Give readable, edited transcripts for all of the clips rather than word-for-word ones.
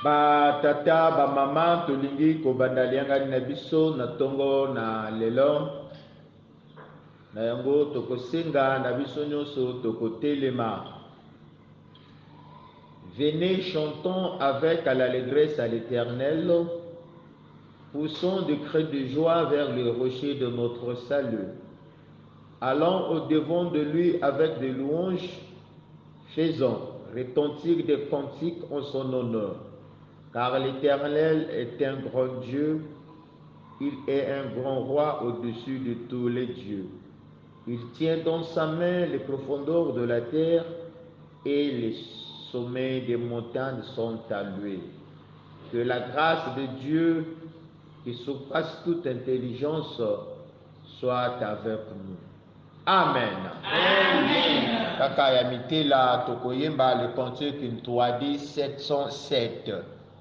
Ba tata ba mama tolingi kobanda lianga na biso na tongo na lelo na yango tokosenga na biso nyonso tokotelema. Venez, chantons avec à l'allégresse à l'Éternel, poussons des cris de joie vers le rocher de notre salut. Allons au-devant de lui avec des louanges, faisons retentir des cantiques en son honneur. Car l'Éternel est un grand Dieu, il est un grand roi au-dessus de tous les dieux. Il tient dans sa main les profondeurs de la terre et les sommets des montagnes sont à lui. Que la grâce de Dieu, qui surpasse toute intelligence, soit avec nous. Amen. Amen. Kaka ya mitela tokoyemba le cantique Ntwadi 707.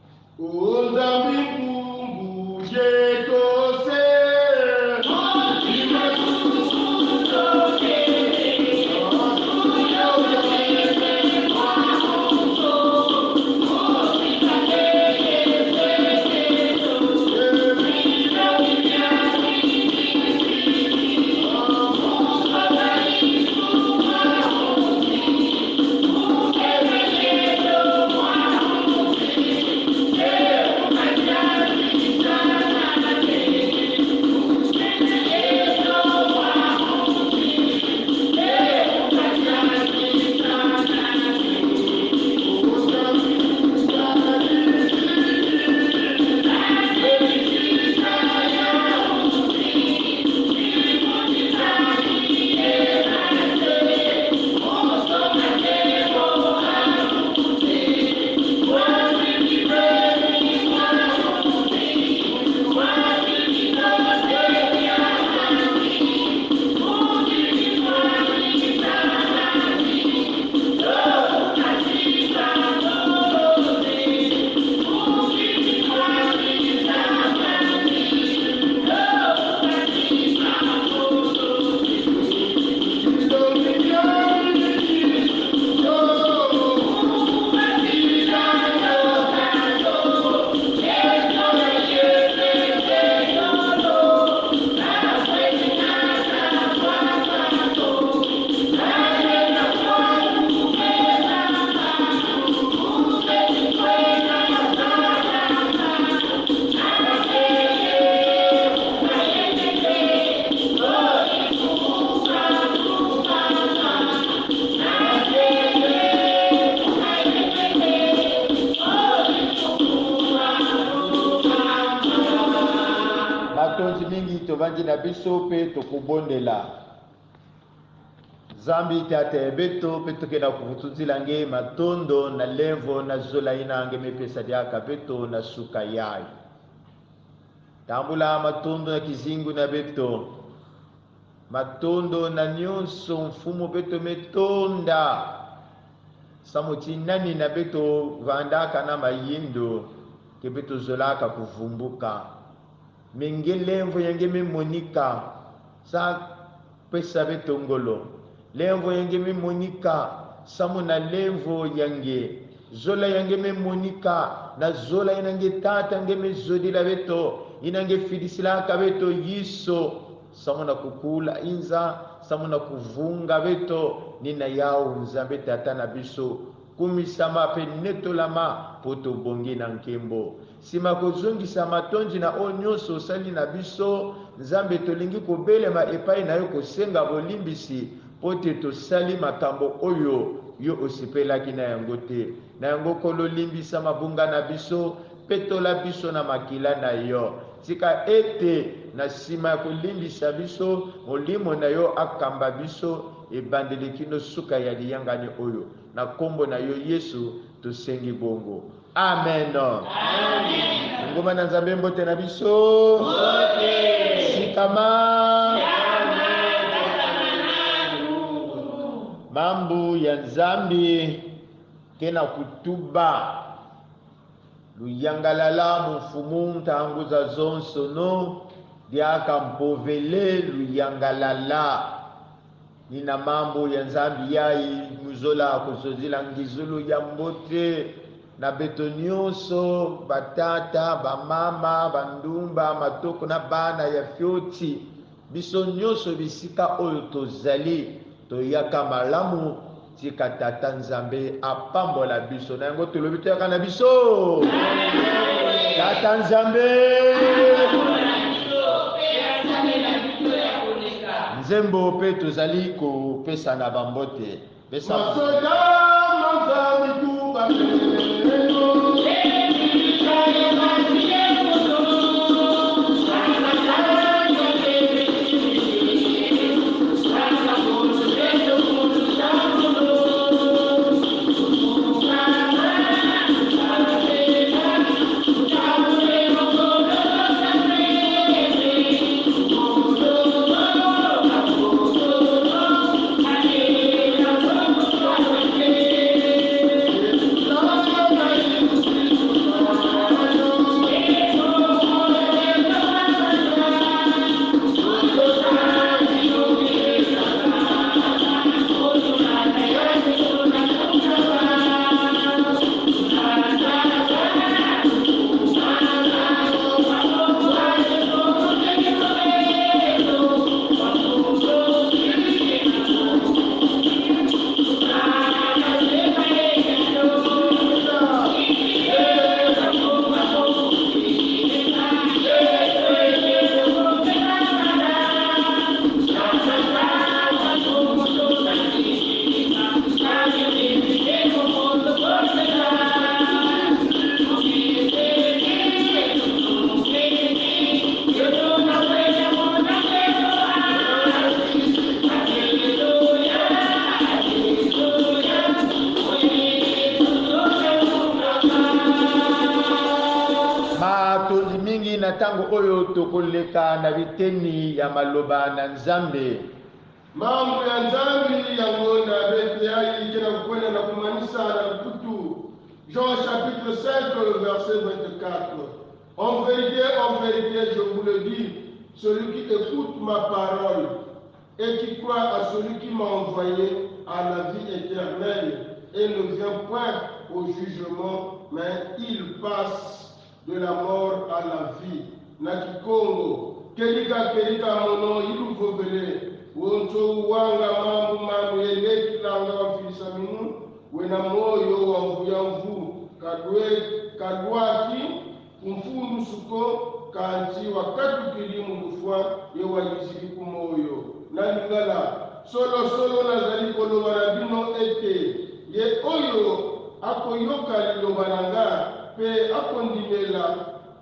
Matonzi mingi tovandi na biso pe tokobondela Zambi tate beto pe tokenda kuvutuzila nge matondo na levo na zola ina nge mepesa diaka beto na suka yai tambula matondo na kizingu na beto matondo na nyonso mfumu beto metonda samuti nani na beto vandaka na mayindo ke beto zolaka kuvumbuka mengelemvo yange memonika sa pesa beto ngolo lemvo yange memonika samu na lemvo yange zola yange memonika na zola inange tata yange mezodila beto inange fidisilaka beto yiso samu na kukula inza samu na kuvunga beto nina yao nzambe tata na biso kumisama pe netolama poto bongi na nkembo sima kozongisa matonji na o nyonso osali na biso nzambe tolingi kobelema epai na yo kosenga bolimbisi pote tosali makambo oyo yo osipelaki na yango te na yango kolo limbisa mabunga na biso petola biso na makila na yo tika ete na sima ya kolimbisa biso molimo na yo akamba biso ebandeli kino suka ya liyangani oyo na kombo na yo Yesu tosengi bongo amen. Amen. Ngoma na nzambe mbote na biso mbote sikama mambu ya nzambi kena kutuba luyangalala mufumu ntanguza zonso no diaka mpovele luyangalala nina mambo ya nzambi yai muzola kusozila ngizulu ya mbote na beto nyonso batata bamama bandumba matoko na bana ya fioti biso nyonso bisika oyo tozali toyaka malamu tika tata nzambe apambola biso na yango tolobi toyaka na biso tata nzambe nzembo pe tozali kopesa na bambote pesa na tango oyo tokoleka na biteni ya maloba na nzambe mambo ya nzambi yango na bete yai kena kukwenda na kumanisa na kutu Jean chapitre 5 verset 24. En vérité, je vous le dis, celui qui écoute ma parole et qui croit à celui qui m'a envoyé à la vie éternelle et ne vient point au jugement, mais il passe de la mort à la vie. Nakikongo, kelika mono ilu vovele, wonto wanga mambu yele kilanga wafilisa minu, wena moyo wamvu kadwaki, kumfundu suko, kanti wakati kilimu kufwa, yewaliziki kumoyo. Nalingala, solo nazali koloba na bino ete, ye oyo akoyoka lilobananga, pe akondimela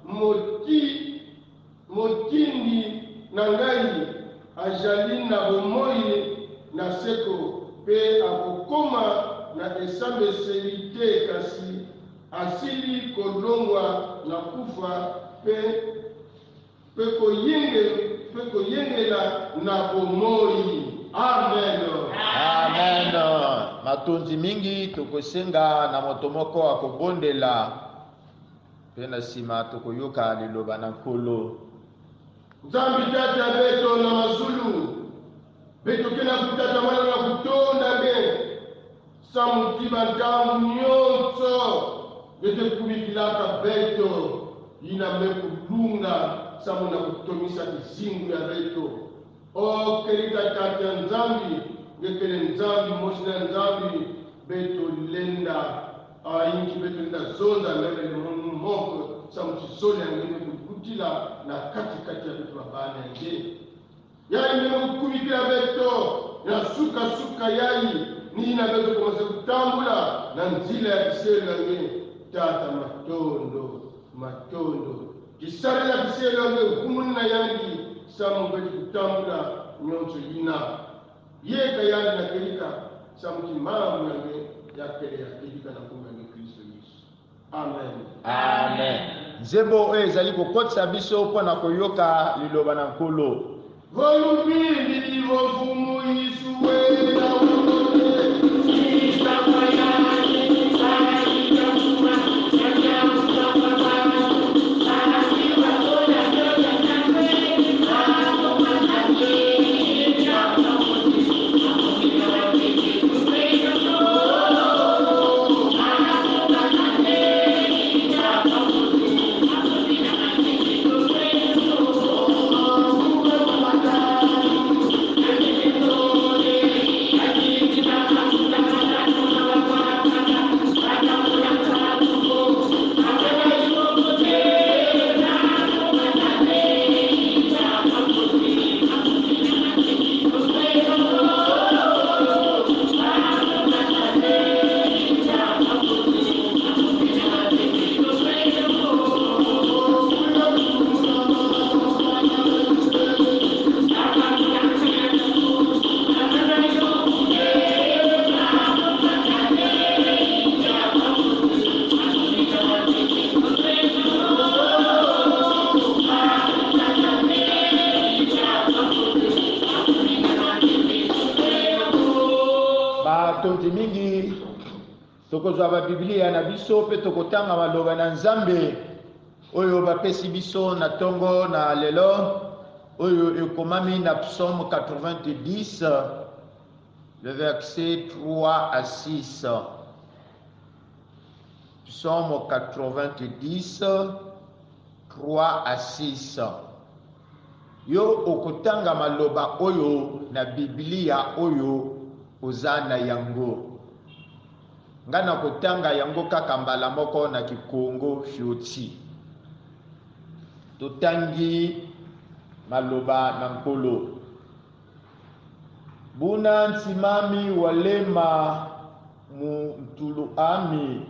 motindi na ngai ajali na bomoi na seko pe akokoma na esambeseli te kasi asili kolongwa na kufa pe koyengela na bomoi. Amen. Amen. Matondi mingi tokosenga na moto moko akobondela pe na sima tokoyoka liloba na nkolo. Nzambi tata beto na mazulu beto kena kutata mwana na kutonda be samutima ntangu nyonso bete kubikilaka beto ina mekulunga samu na kutomisa kizingu ya beto o kelika tata nzambi ngekele nzambi moshina nzambi beto lenda inchi beto lenda zonda mbele moko samu chisole angene kutila na katikati ya beto babana nje yai nimekubikila beto na suka yai ni na beto komase kutambula na nzila ya kiselo yange tata matondo kisale ya kiselo yange kumuna yangi samu beto kutambula nyonso yina yeka yangi na kelika samu kimamu yange yakele ya kelika na kumba yange Kristo Yesu. Amen. Amen. Nzembo oyo ezali kokotisa biso mpona koyoka liloba na nkolo. Volubili vovumu isuwe na wonone tonti mingi tokozwa ba Biblia na biso pe tokotanga maloba na Nzambe oyo bapesi biso na tongo na lelo oyo ekomami na psaume 90 le verset 3 à 6. Psaume 90 3 à 6. Yo okotanga maloba oyo na Biblia oyo ozana yango. Ngana kotanga yango kaka mbala moko na Kikongo fioti. Totangi maloba na nkolo. Buna ntimami walema mutulu ami.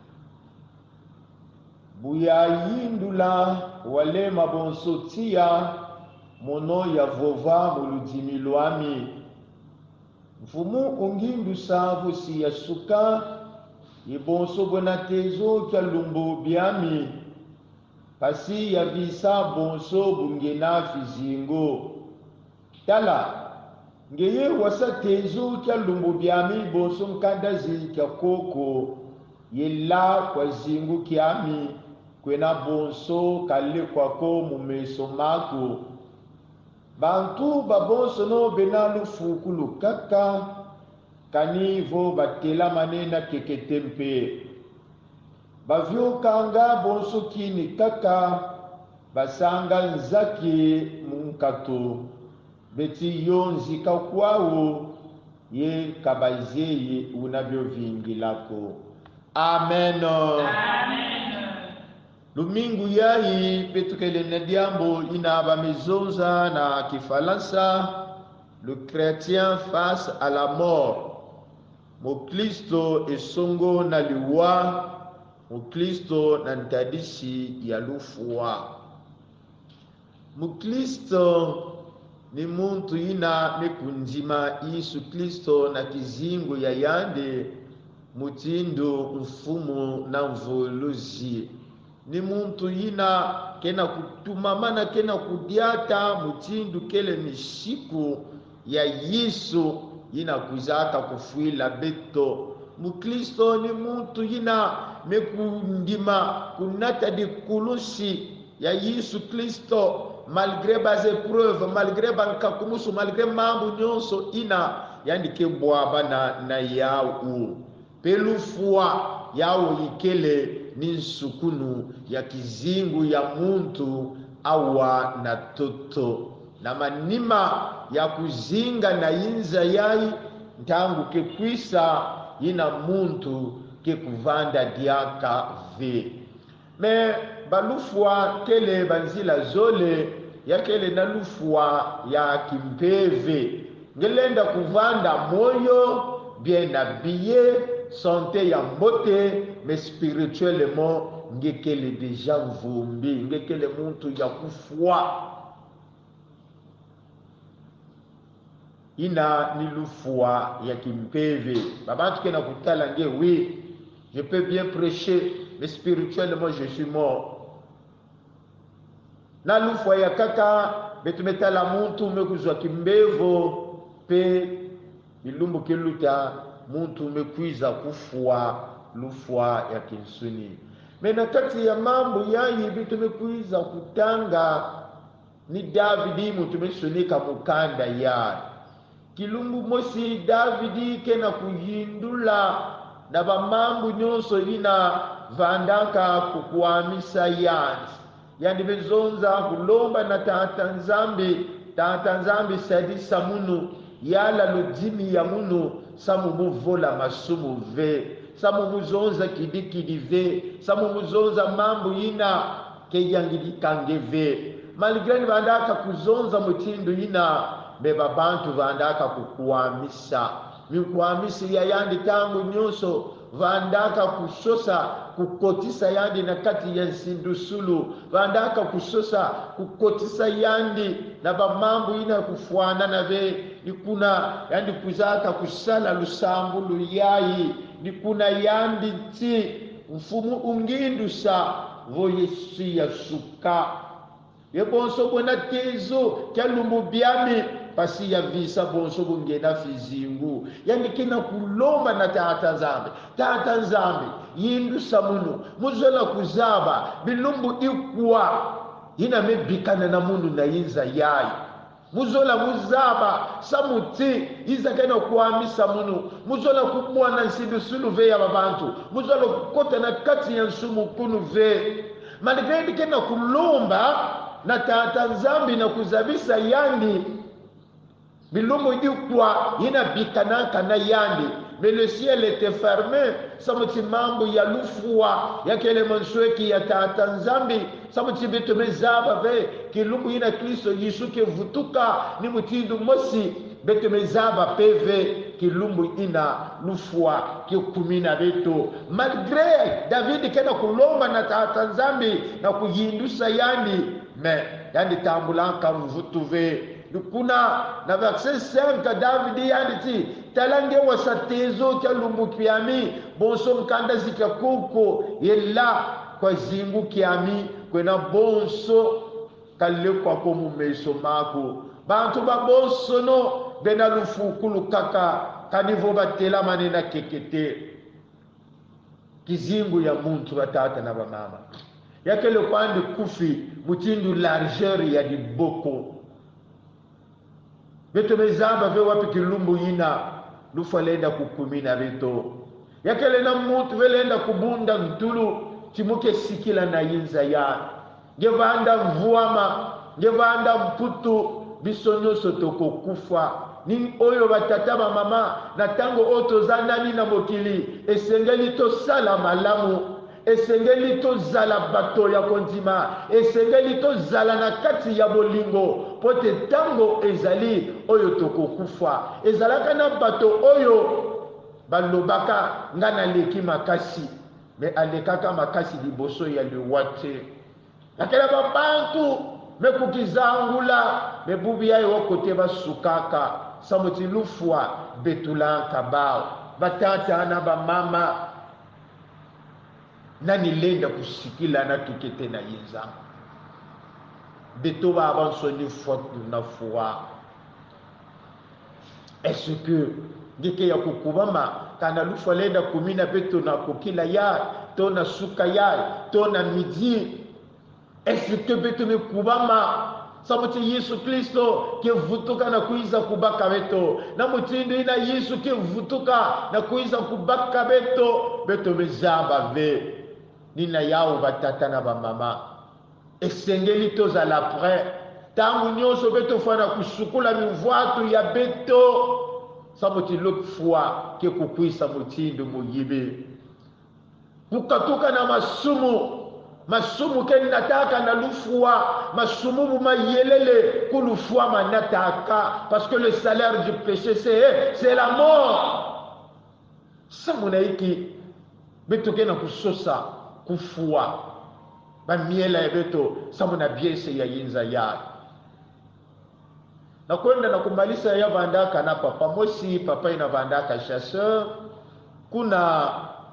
Buya yindula walema bonsotia mono ya vova muludimi lwami. Mfumu ungindusa vusi ya suka yibonso bonatezo kya lumbu biami. Pasi ya visa bonso bungena fizingo. Tala ngeye wasa tezo kya lumbu biami bonso nkandazi kya koko yela kwa zingu kiami kwena bonso kale kwako mumeso mako. Bantu babonso no benalu fukulu kaka kanivo batela manena keketempe. Bavyo kanga bonso kini kaka basanga nzaki munkato. Beti yonzi kakwao ye kabazeye unabyo vingi lako. Amen. Amen. Lumingu yahi petukele nediambo inaba mezonza na Kifalansa. Le chrétien face à la mort. Moklisto esongo na liwa. Moklisto na ntadisi ya lufua. Moklisto ni muntu ina mekunjima Yesu Kristo na kizingo ya yande mutindo mfumo na mvoluzi. Ni muntu ina kena kutumamana kena kudiata mutindo kele mishiku ya Yesu ina kuzaka kufuila beto. Mukristo ni muntu ina mekundima kunata di kulusi ya Yesu Kristo malgré bas épreuves, malgré bankakumusu, malgré mambu nyonso ina yandike bwaba na yao. Pelufua yao ikele ni nsukunu ya kizingu ya muntu awa na toto. Na manima ya kuzinga na inza yai ntangu kekwisa ina muntu ke kuvanda diaka ve. Me balufua kele banzila zole ya kele na lufua ya kimpeve. Ngelenda kuvanda moyo bien habillé, santé ya mbote, mais spirituellement ngekele deja mvumbi, ngekele muntu ya kufua. Ina ni lufua ya kimpeve. Babantu kena kutala nge oui, je peux bien prêcher, mais spirituellement je suis mort. Na lufua ya kaka betumetala muntu mekuzwa kimbevo pe ilumbu keluta muntu mekwiza kufua lufua ya kinsuni. Mena kati ya mambo yayi betumekwiza kutanga ni Davidi muntu mesunika mukanda ya kilumbu mosi Davidi kena kuyindula na bamambu nyonso ina vandaka kukuamisa yansi. Yani bezonza kulomba na tata nzambi sadisa munu yala lujimi ya munu samu muvola masumu ve samu muzonza kidikidi ve samu muzonza mambu ina keyangilikange ve maligani vandaka kuzonza mutindo ina beba bantu vandaka kukuamisa mikuamisi ya yandi tangu nyonso vandaka kusosa kukotisa yandi na kati ya nsindusulu vandaka kusosa kukotisa yandi na bamambu ina kufuana na ve nikuna yandi kuzaka kusala lusambulu yayi nikuna yandi nti mfumu ungindusa voyesi ya suka ye bonso bona tezo kya lumbu biami pasi ya visa bonso bungena fizingu yani kina kulomba na tata nzambe yindu samunu muzola kuzaba bilumbu ikwa yina mebikana na mundu na yinza yayi muzola muzaba samuti izakena kuamisa munu muzola kumwana nsidu suluve ya babantu muzola kukota na kati ya nsumu kunu ve malgré kena kulomba na tata nzambi na kuzabisa yandi bilumbu ikwa yina bikana kana yandi mais le ciel était fermé samuti mambo ya lufua yakele monsweki ya tata nzambi samuti beto mezaba ve kilumbu ina Kristo Yesu ke vutuka ni mutindu mosi beto mezaba peve kilumbu ina lufua ke kumina beto malgré David kena kulomba na tata nzambi na kuyindusa yandi mais yandi tambulanka mvutuve dukuna na verset 5 David yandi ti talange wasatezo kya lumbu kiami bonso mkanda zika kuko yela kwa zingu kiami kwena bonso kale kwa komu meso mako bantu ba bonso no bena lufukulu kaka kanivo batela manena kekete kizingu ya muntu batata na bamama yakele kwandi kufi mutindu largeur ya diboko beto mezamba ve wapi kilumbu yina lufalenda kukumina beto yakele na mutu velenda kubunda ntulu timuke sikila na yinza ya ngevanda mvuama ngevanda mputu bisonyo sotoko kufa ni oyo batata ba mama na tango oto zandani na mokili esengeli to sala malamu esengeli to zala bato ya kontima esengeli to zala na kati ya bolingo pote tango ezali oyo tokokufa ezalaka na bato oyo balobaka ngana leki makasi me alekaka makasi liboso ya liwate akela babantu mekukizangula mebubi yayo kote basukaka samuti lufwa betulanka bao batata na bamama nani lenda kusikila na tukete na yinza beto ba avanso ni faute na foi est-ce que ngeke ya kukubama kana lufa lenda kumina beto na kokila ya to na suka ya to na midi est-ce que beto me kubama samuti Yesu Kristo ke vutuka na kuiza kubaka beto na mutindo ina Yesu ke vutuka na kuiza kubaka beto mezamba ve nina yao batata na bamama esengeli tozala prêt tangu nyonso beto fana kusukula mivwatu ya beto samuti l'autre fois ke kukwisa mutindo muyibe kukatuka na masumu ke nataka na lufua masumu mayelele kulufua manataka parce que le salaire du péché c'est la mort samuna iki beto ke na kusosa kufua bamiela ya beto samuna biese ya yinza ya na kwenda na kumbalisa ya vandaka na papa mosi papa ina vandaka chasseur kuna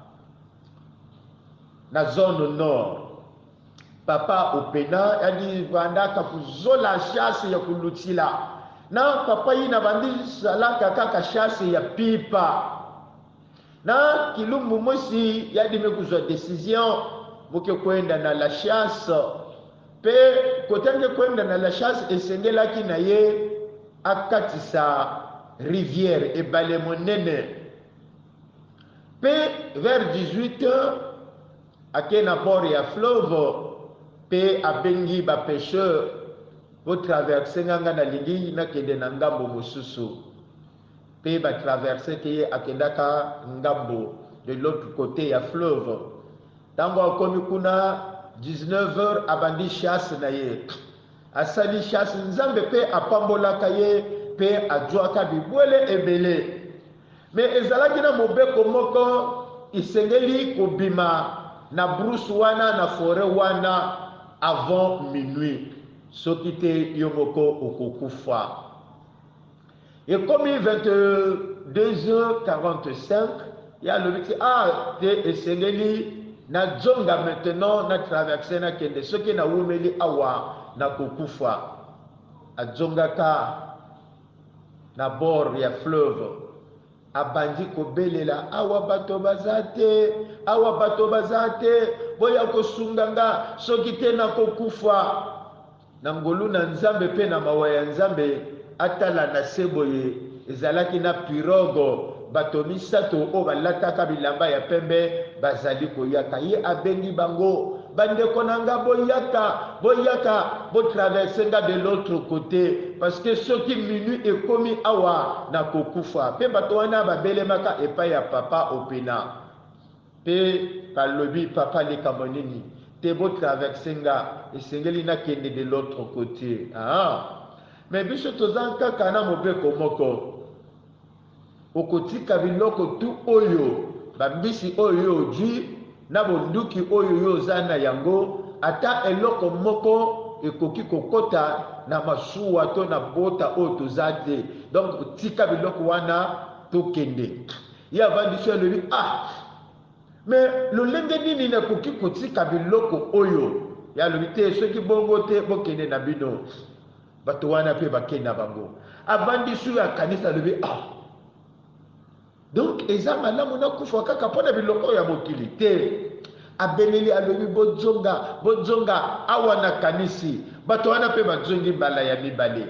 na zone nord papa opena yani vandaka kuzola chasse ya kulutila na papa ina bandisa laka kaka chasse ya pipa na kilumbu mosi yadi mekuzwa décision muke kwenda na la chasse pe kotenge kwenda na la chasse esengelaki na ye akatisa rivière ebale monene pe vers 18h akena bord ya fleuve pe abengi ba pêcheur po traverser nganga na lingi na kende na ngambo mosusu pe ba traverser ke akendaka ngambo de l'autre côté ya fleuve tango akomi kuna 19h abandi chasse na ye asali chasse nzambe pe apambolaka ye pe ajwaka bibwele ebele mais ezalaki na mobeko moko isengeli kobima na brousse wana na forêt wana avant minuit soki te yo moko okokufa ekomi 22h45 ya lobi ti te esengeli na zonga maintenant na traverser na kende soki na wumeli awa na kokufa azongaka na bord ya fleuve abandi kobelela awa bato bazate boya kosunganga soki te na kokufa na ngolu na nzambe pe na mawa ya nzambe atala na seboye ezalaki na pirogo bato misato o balataka bilamba ya pembe bazali koyaka ye abengi bango bandeko nanga boyaka botraverse nga de l'autre côté parce que soki minuit ekomi awa na kokufa pe bato wana babelemaka epai ya papa opena pe balobi papa likambo nini te botraverse nga esengeli nakende de l'autre côté mais biso toza kaka na mobeko moko okotika biloko tu oyo bambisi oyo ojwi na bonduki oyo yo oza na yango ata eloko moko ekoki kokota na masuwa to na bota oyo toza te donc tika biloko wana tokende ye avandisi alobi mais lolenge nini nakoki kotika biloko oyo ya alobi te soki bongo te bokende na bino bato wana mpe bakende na bango avandisi oyo akanisa alobi donc eza malamu nakufa kaka mpona biloko ya mokili te abeleli alobi bozonga awa na kanisi bato wana mpe bazongi mbala ya mibale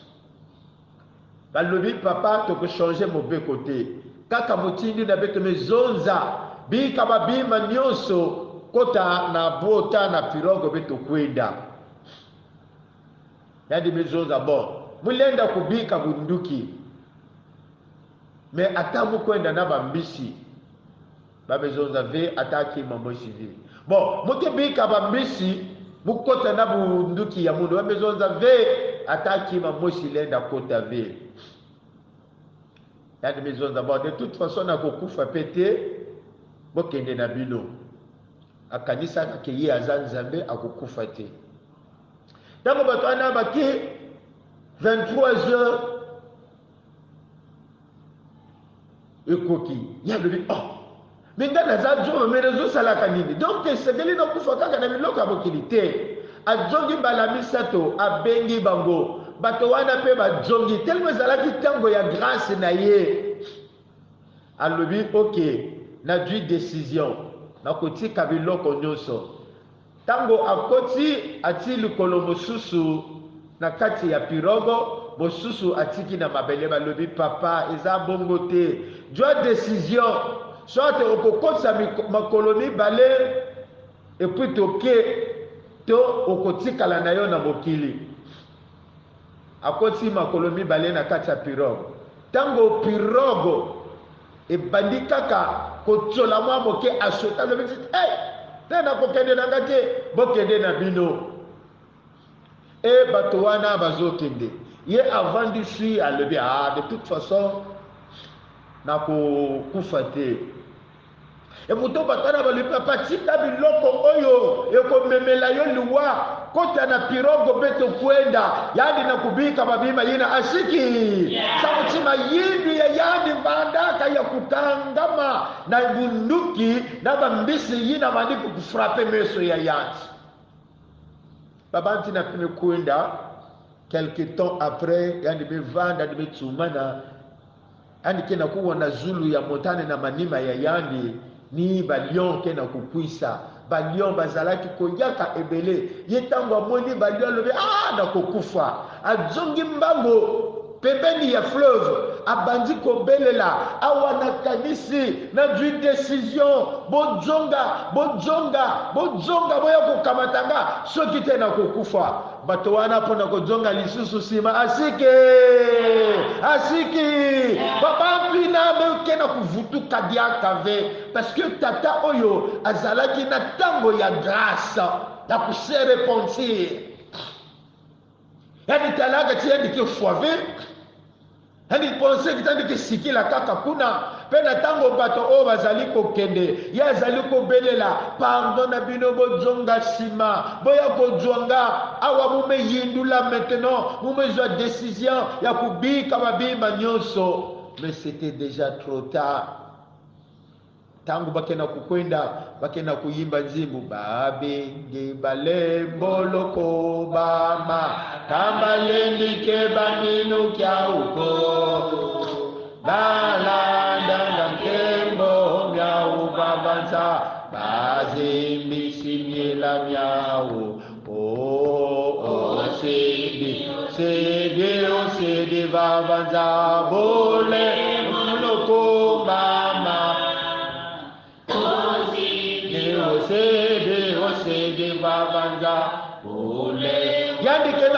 balobi papa tokochange mobeko te kaka motindi na beto mezonza bika babima nyonso kota na bota na pirogo be tokwenda yadi mezonza bon mulenda kubika bunduki mais ata mukwenda na bambisi babezonza ve ataki mambo civil bon mukibika bambisi mukota na bunduki ya mundu babezonza ve ataki mambo silenda kota ve yadi mezonza bon de toute façon na kokufa pete bokende na bino akanisa kakeye aza nzambe akokufa te ntango bato wana baki 23h ekoki yalobi minga naza nzombo me nazosalaka nini donc esengeli nakufa kaka na biloko ya mokili te azongi mbala misato abengi bango bato wana mpe bazongi telemo ezalaki ntango ya grâce na ye alobi ok nazwi décision nakotika biloko nyonso ntango akoti ati likolo mosusu na kati ya pirogo mosusu atiki na mabele balobi papa eza bongo te jwa décision soit okokotisa makolo mibale epuis toke to okotikala na yo na mokili akoti makolo mibale na kati ya pirogo ntango pirogo ebandi kaka kotsola mwa moke asota lobi te nakokende nanga te bokende na bino bato wana bazokende ye avandisi alobi de toute façon nakokufa te eputo bato wana balobi papa tika biloko oyo ekomemela yo liwa kota na pirogo mpe tokwenda yandi nakubika babima yina asiki samutima yindu ya yandi mbandaka ya kukangama na bunduki na bambisi yina mandi kukufrape meso ya yandi babanti na pime kwenda quelque temps après yandi bevanda ndi betsumana yandi kena kuwa na zulu ya motane na manima ya yandi ni balion ke na kukwisa balion bazalaki koyaka ebele ye ntango amoni balion alobi na kokufa azongi mbango pembeni ya fleuve abandi kobelela awa na kanisi nazwi décision bojonga boya kokamatanga soki te na kokufa bato wana mpona kojonga lisusu nsima asiki babampina beke na kuvutuka diaka ve parce que tata oyo azalaki na ntango ya grâce ya kose repentir yani talaka ti yandiki foive yani pense kitandiki sikila kaka kuna mpe na ntango bato oyo bazali kokende ye azali kobelela pardon na bino bojonga nsima boya kozwanga awa mumeyindula maintenant mumezwa décision ya kubika babima nyonso mais c'était déjà trop tard tangu bakena kukwenda bakena kuyimba nzimbu babenge balemboloko bama kambalendike baninu kya uko balanda na nkembo myau babanza bazimbisimyela myau sede babanza bole muloko mama osede babanza bole yandikena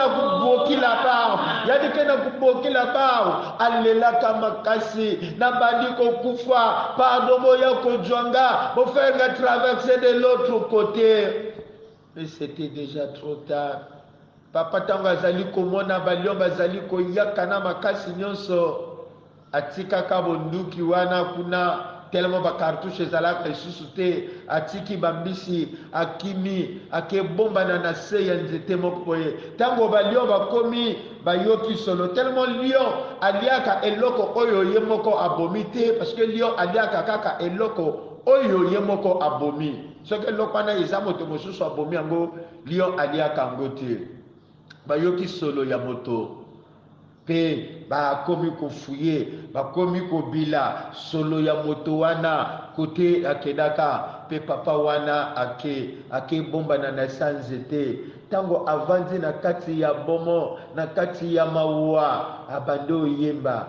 kubokila bao alelaka makasi na bandiko kufa pardomo ya kojwanga bofenga traverser de l'autre côté. Mais c'était déjà trop tard. Papa tango azali komona balio bazali koyaka na makasi nyonso atika kabonduki wana kuna tellement ba cartouche ezalaka lisusu te atiki bambisi akimi akebombana na se ya nzete moko boye tango balio bakomi bayoki solo tellement lion aliaka eloko oyo ye moko abomi te parce que lion aliaka kaka eloko oyo ye moko abomi soki eloko wana eza moto mosusu abomi yango lion aliaka yango te bayoki solo ya moto pe bakomi kofuye bakomi kobila solo ya moto wana kote akedaka pe papa wana ake bombana na sanzete tango avandi na kati ya bomo na kati ya maua abando yemba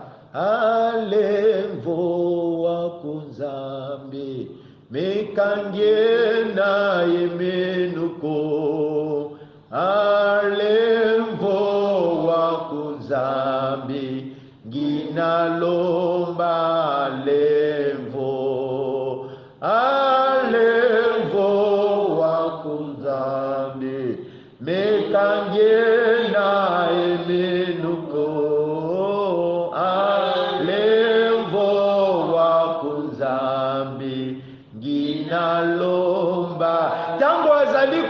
alemvo wa kunzambe mekange na yemenuko alemvo wa kunzambi ginalomba alemvo wa kunzambi mekange na yemenuko alemvo wa kunzambi ginalomba tango azali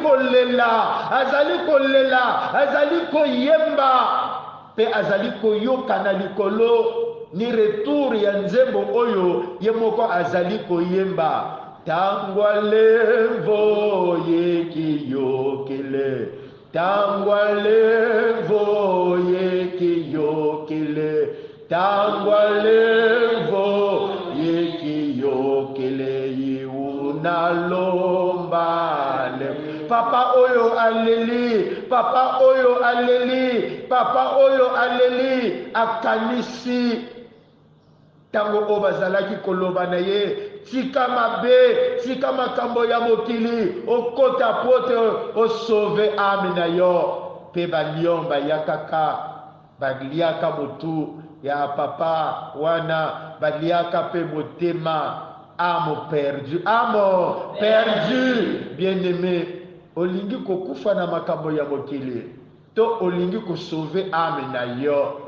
kolela azali koyemba pe azali koyoka na likolo ni retour ya nzembo oyo ye moko azali koyemba tango alemvo yekiyokele tango alemvo yekiyokele tango alemvo yekiyokele yiunalombale papa oyo aleli akanisi tango oyo bazalaki koloba na ye tika mabe tika makambo ya mokili okota pote osauve ame na yo pe balion bayakaka baliaka motu ya papa wana baliaka pe motema amo perdu bien-aimé olingi kokufa na makambo ya mokili to olingi kosauve ame na yo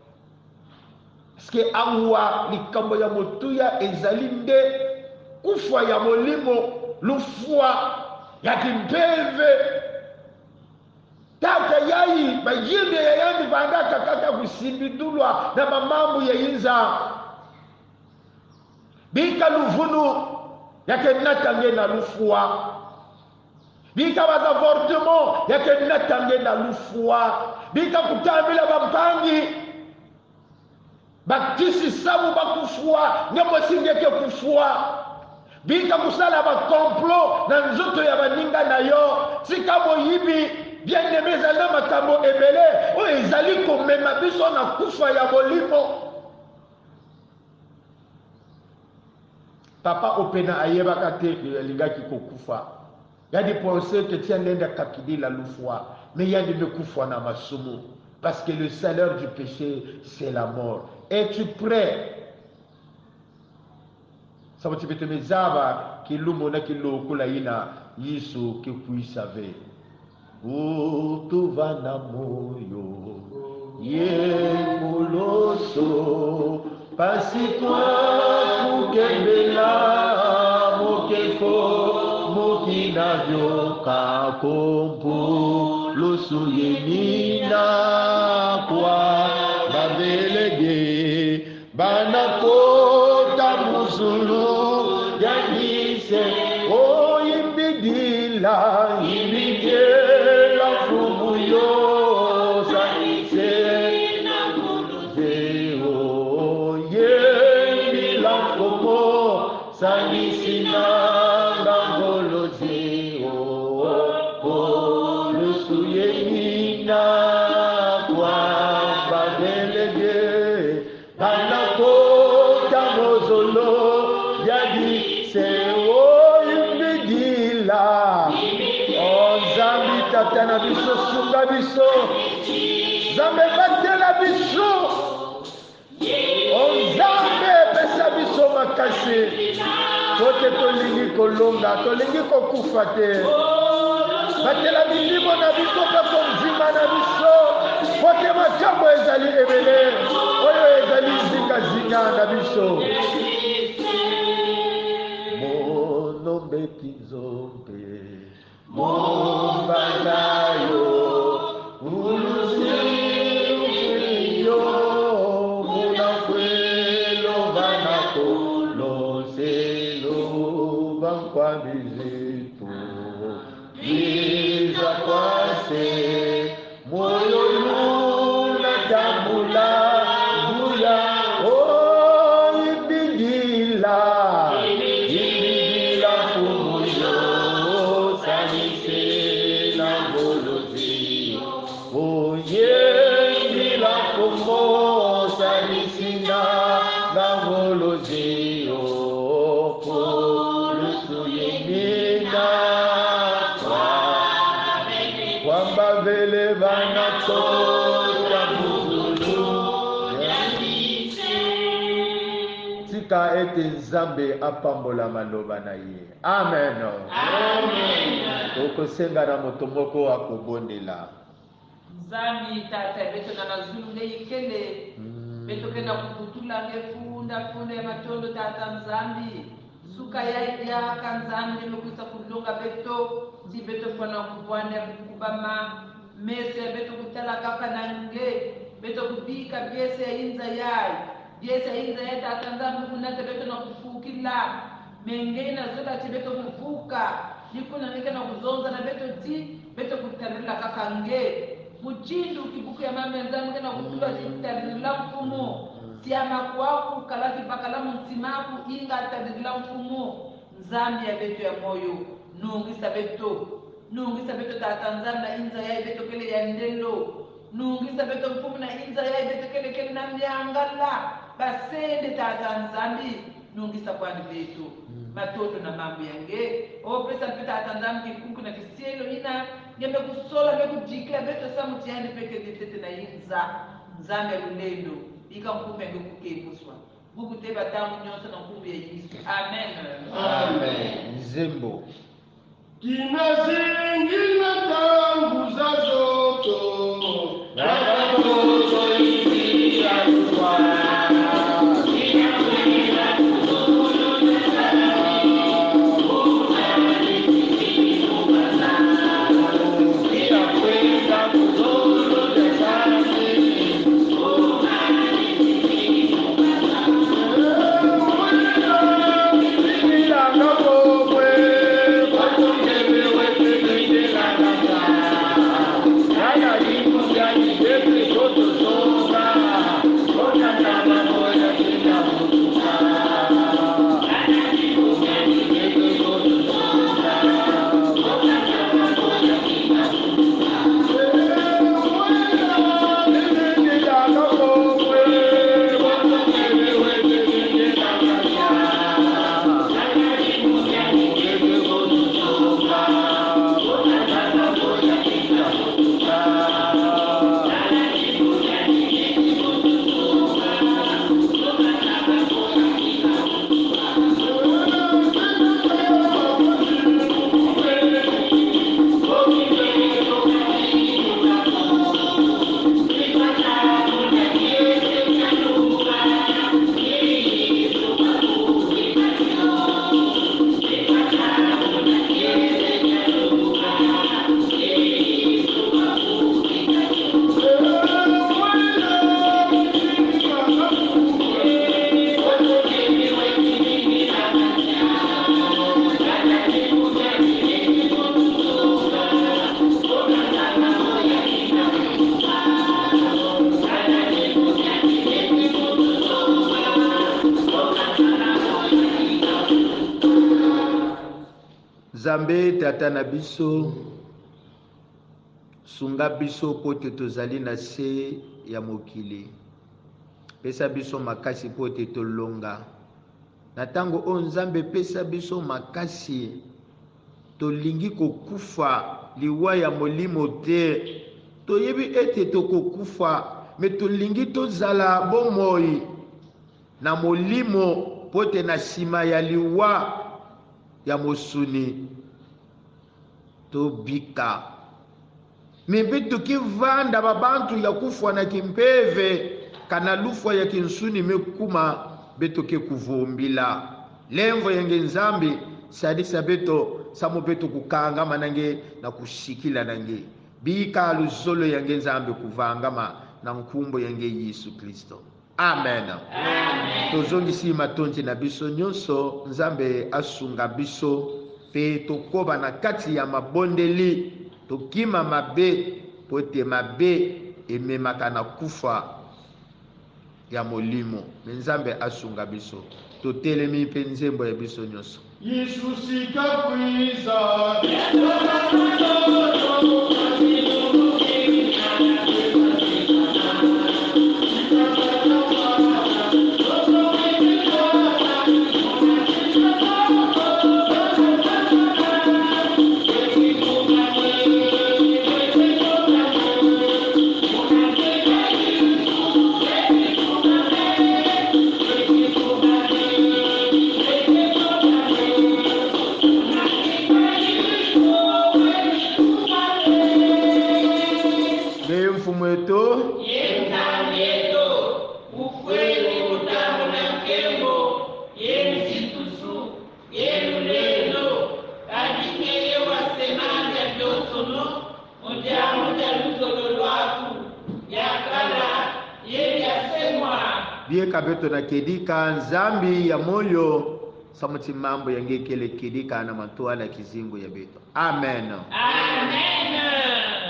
ske awa likambo ya motuya ezali nde kufa ya molimo lufwa ya kimpeve taka yayi bayinde yayandi bandaka kaka kusimbidulwa na mamambu ya inza bika luvunu yake natange na lufwa bika bazavortement yake natange na lufwa bika kutambila bampangi bakisi sabu bakufwa nyamosingeke kufwa bika kusala bakomplot na nzoto ya baninga na yo tika boyibi bien-aimé ezali na makambo ebele oyo ezali komema biso na kufa ya molimo papa opena ayebaka te alingaki kokufa yadi penser que tia ndenda kakidila lufwa mais yadi mekufa na masumu parce que le salaire du péché c'est la mort. Es-tu prêt? Sababu tumetemezaba kilumo na kilokula ina Yesu kikuisave utuvana moyo yemoloso pasikwa kukembela mokefo mokinavyo kakompo loso yenina kwa babelege banakota musulu yani sinanga ngolozi polusu yenina kwamba belege banakota mozolo yadi sewo imbigila Nzambi tata na biso sunga biso Nzambe batela biso Nzambe pesa biso makasi Tote tolingi kolonga tolingi kokufa te batela milimo na biso kako nzima na biso Pote makambo ezali ebele Oyo ezali zinga na biso Monombe kizombe Mombanayo Ulusiyo Munakwelo Banako Loselo Bankwa Bizitu Biza Kwase Moyo Luna Tambula Buya Oh Ibigila Ibigila Fumuyo Oyendi la pomosa nisina la volozio polusu yenina kwamba vele banatota muzulu tika ete Nzambe apambola maloba na ye amen okosenga na moto moko akobondela Nzambi tata beto na mazulu ngeyikele beto kena kukutula ngefunda ya matondo tata Nzambi suka ya kanzambi nimekuisa kulunga beto si beto fana kubwane kubama mese beto kutala kaka nange beto kubika biese ya inza yai biese ya inza ya tata Nzambi kunate beto na kufukila mengena zola ti beto kufuka nikuna ngena kuzonza na beto ti beto kutalila kaka nge Muchindu kibuku ya mama Nzambi kena kutula titalila mfumo Tiama kwaku kalafi bakala mtimaku inga talila mfumo Nzambi ya beto ya moyo Nungisa beto tata Nzambi na inza ya beto kele ya ndelo Nungisa beto mfumo na inza ya beto kele na mliangala Basende tata Nzambi Nungisa kwani beto Matoto na mambo yange pesa tata Nzambi kikungu na kisielo ina Ngeme kusola kujikila beto samu tiandi peke ditete na inza Nzambi ya lulendo Ika mkume ngekukebuswa Buku teba tamu nyonso na mkume ya Yesu Amen Nzembo Kinazingina tangu za zoto Rakamoto isi ya kwa Every Nzambe tata na biso sunga biso pote tozali na se ya mokili. Pesa biso makasi pote tolonga. Na tango o Nzambe pesa biso makasi tolingi kokufa liwa ya molimo te. Toyebi ete tokokufa me tolingi tozala bomoi na molimo pote na sima ya liwa ya mosuni tobika. Mebe tukivanda babantu ya kufwa na kimpeve kana lufwa ya kinsuni mekuma beto ke kuvumbila lemvo yenge Nzambe sadisa beto samo beto kukangama nange na kushikila nange bika luzolo yange Nzambe kuvangama na nkumbo yange Yesu Kristo. Amen. Amen. Tozongisi matonji na biso nyonso. Nzambe asunga biso pe tokoba na kati ya mabondeli tokima mabe pote mabe ememaka na kufa ya molimo. Nzambe asunga biso totelemi pe nzembo ya biso nyonso. Yesu sikakwiza kabeto na kedika Nzambi ya moyo samuti mambo yange kele kedika na matoa na kizingo ya beto. Amen. Amen.